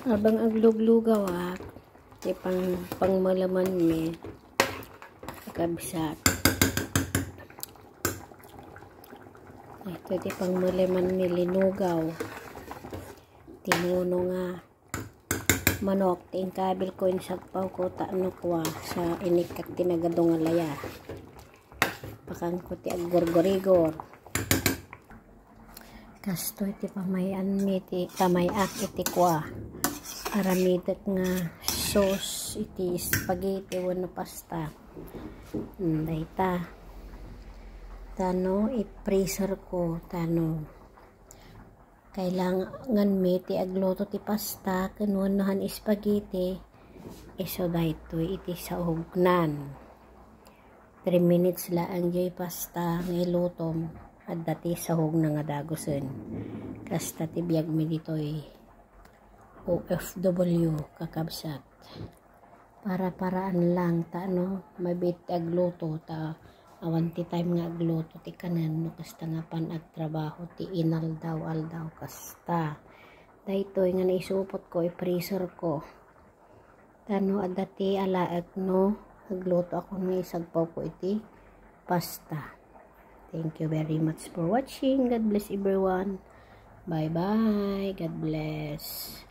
Abang agluglugaw di pang malaman mi kabsat. Ito di pang malaman mi linugaw. Tinuno nga manok ting kabil ko insagpaw ko taano ko sa inikak tinagadong alaya. Pakang ko ti agorgorigor. Kasto iti pamayan mi ti pamayak iti kwa. Aramidet nga sauce iti spaghetti wano pasta. Dayta. Tano i-freezer ko tano. Kailangan mi ti agluto ti pasta ken wanohan spaghetti. Iso dayto iti sahognan. 3 minutes laang joy pasta nga ilutom at dati sahog na nga dagosen. Kasta ti biag mi ditoy OFW kakabsat. Para-paraan lang ta no mabit agluto ta awan ti time nga agluto ti kanan no kasta nga pan agtrabaho ti inaldaw kasta. Daytoy nga naisupot ko i-freezer ko. Tano at dati alaag no agluto ako nga isagpaw ko iti pasta. Thank you very much for watching. God bless everyone. Bye bye. God bless.